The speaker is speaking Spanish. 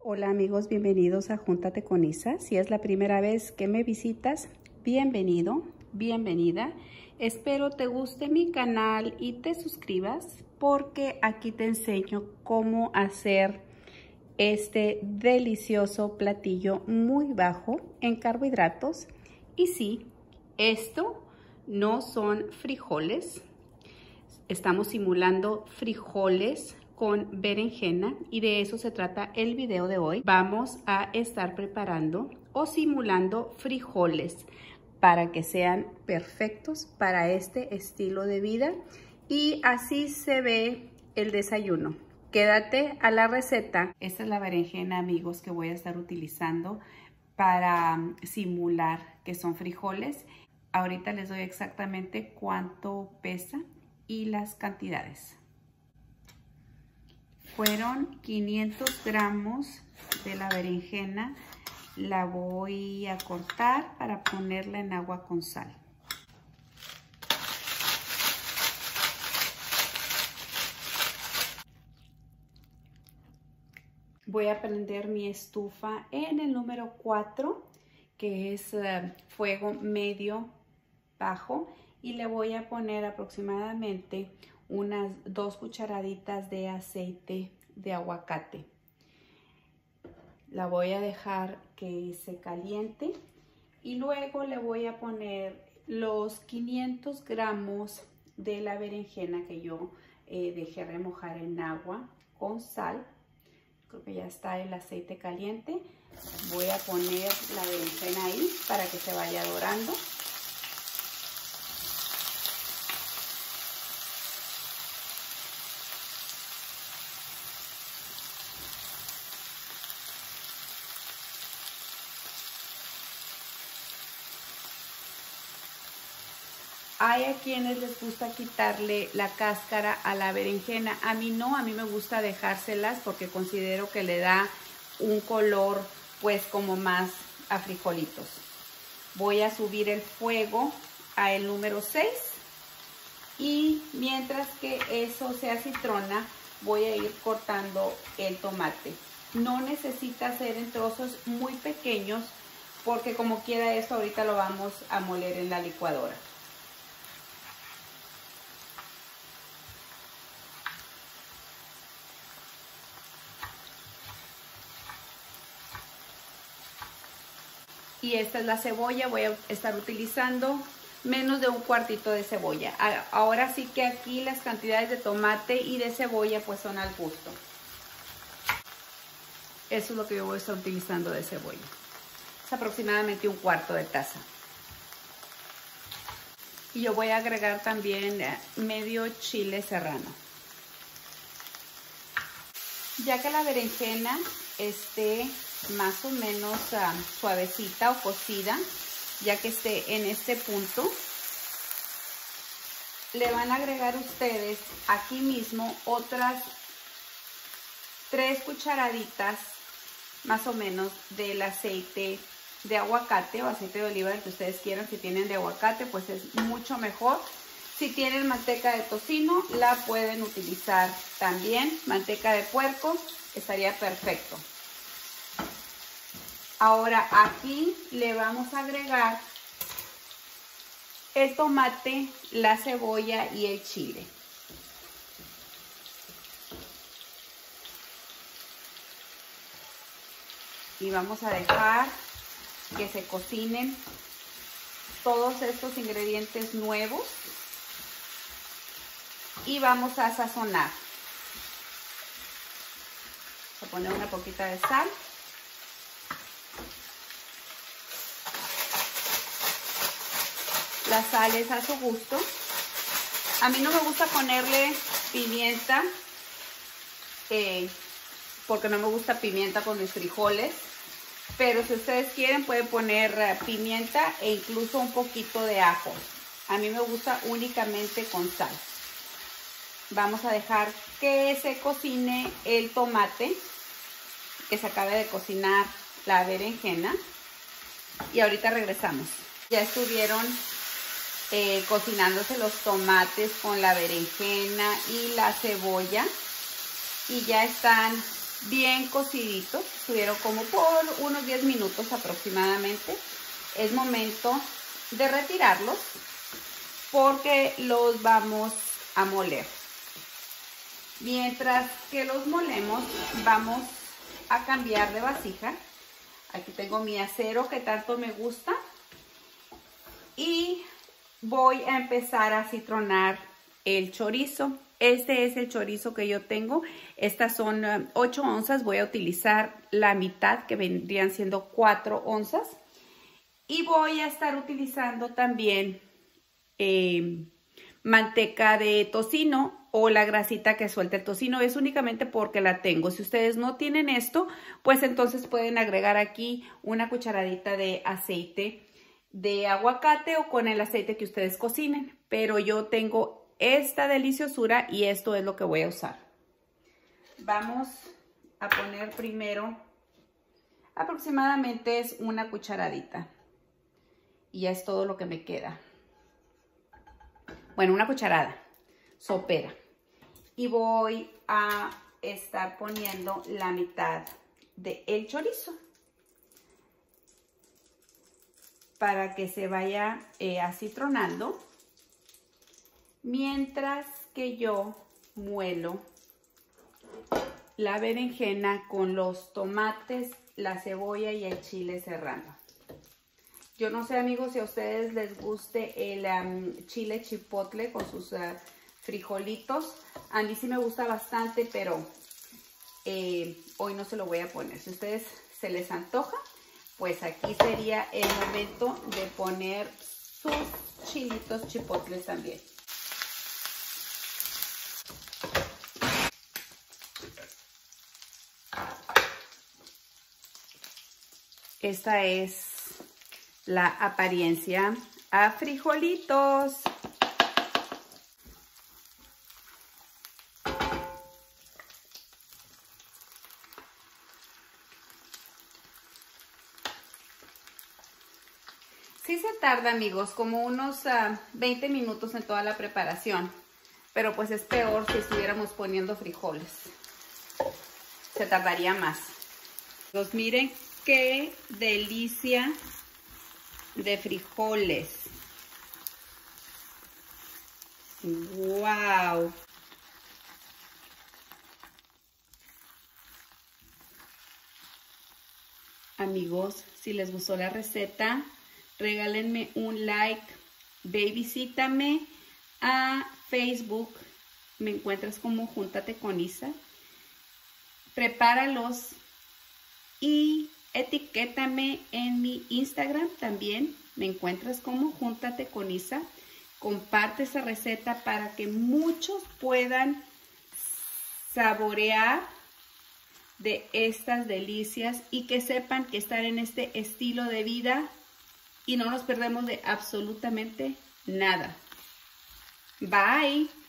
Hola amigos, bienvenidos a Júntate con Isa. Si es la primera vez que me visitas, bienvenido, bienvenida. Espero te guste mi canal y te suscribas porque aquí te enseño cómo hacer este delicioso platillo muy bajo en carbohidratos. Y sí, esto no son frijoles. Estamos simulando frijoles con berenjena y de eso se trata el video de hoy. Vamos a estar preparando o simulando frijoles para que sean perfectos para este estilo de vida y así se ve el desayuno. Quédate a la receta. Esta es la berenjena, amigos, que voy a estar utilizando para simular que son frijoles. Ahorita les doy exactamente cuánto pesa y las cantidades. Fueron 500 gramos de la berenjena. La voy a cortar para ponerla en agua con sal. Voy a prender mi estufa en el número 4, que es fuego medio bajo, y le voy a poner aproximadamente unas 2 cucharaditas de aceite de aguacate. La voy a dejar que se caliente y luego le voy a poner los 500 gramos de la berenjena que yo dejé remojar en agua con sal. Creo que ya está el aceite caliente. Voy a poner la berenjena ahí para que se vaya dorando. Hay a quienes les gusta quitarle la cáscara a la berenjena. A mí no, a mí me gusta dejárselas porque considero que le da un color pues como más a frijolitos. Voy a subir el fuego a el número 6 y mientras que eso se acitrona voy a ir cortando el tomate. No necesita ser en trozos muy pequeños porque como quiera esto ahorita lo vamos a moler en la licuadora. Y esta es la cebolla, voy a estar utilizando menos de un cuartito de cebolla. Ahora sí que aquí las cantidades de tomate y de cebolla pues son al gusto. Eso es lo que yo voy a estar utilizando de cebolla. Es aproximadamente un cuarto de taza. Y yo voy a agregar también medio chile serrano. Ya que la berenjena esté más o menos suavecita o cocida, ya que esté en este punto, le van a agregar ustedes aquí mismo otras 3 cucharaditas más o menos del aceite de aguacate o aceite de oliva, el que ustedes quieran. Si tienen de aguacate pues es mucho mejor. Si tienen manteca de tocino la pueden utilizar también. Manteca de puerco estaría perfecto. Ahora aquí le vamos a agregar el tomate, la cebolla y el chile. Y vamos a dejar que se cocinen todos estos ingredientes nuevos. Y vamos a sazonar. Voy a poner una poquita de sal. La sal es a su gusto. A mí no me gusta ponerle pimienta porque no me gusta pimienta con mis frijoles. Pero si ustedes quieren pueden poner pimienta e incluso un poquito de ajo. A mí me gusta únicamente con sal. Vamos a dejar que se cocine el tomate, que se acabe de cocinar la berenjena. Y ahorita regresamos. Ya estuvieron cocinándose los tomates con la berenjena y la cebolla y ya están bien cociditos, estuvieron como por unos 10 minutos aproximadamente. Es momento de retirarlos porque los vamos a moler. Mientras que los molemos, vamos a cambiar de vasija. Aquí tengo mi acero que tanto me gusta y voy a empezar a citronar el chorizo. Este es el chorizo que yo tengo. Estas son 8 onzas. Voy a utilizar la mitad, que vendrían siendo 4 onzas. Y voy a estar utilizando también manteca de tocino o la grasita que suelta el tocino. Es únicamente porque la tengo. Si ustedes no tienen esto, pues entonces pueden agregar aquí una cucharadita de aceite de aguacate o con el aceite que ustedes cocinen. Pero yo tengo esta deliciosura y esto es lo que voy a usar. Vamos a poner primero, aproximadamente es una cucharadita. Y ya es todo lo que me queda. Bueno, una cucharada sopera. Y voy a estar poniendo la mitad del chorizo para que se vaya acitronando. Mientras que yo muelo la berenjena con los tomates, la cebolla y el chile serrano. Yo no sé, amigos, si a ustedes les guste el chile chipotle con sus frijolitos. A mí sí me gusta bastante, pero hoy no se lo voy a poner. Si a ustedes se les antoja, pues aquí sería el momento de poner sus chilitos chipotles también. Esta es la apariencia a frijolitos. Sí se tarda, amigos, como unos 20 minutos en toda la preparación. Pero pues es peor si estuviéramos poniendo frijoles. Se tardaría más. Pues miren qué delicia de frijoles. ¡Wow! Amigos, si les gustó la receta, regálenme un like. Ve y visítame a Facebook. Me encuentras como Júntate con Isa. Prepáralos y etiquétame en mi Instagram también. Me encuentras como Júntate con Isa. Comparte esa receta para que muchos puedan saborear de estas delicias y que sepan que estar en este estilo de vida y no nos perdemos de absolutamente nada. Bye.